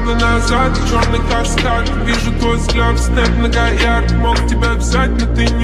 мгновенно назад, черный каскад. Вижу твой взгляд, снэп многоярд. Мог тебя взять, но ты не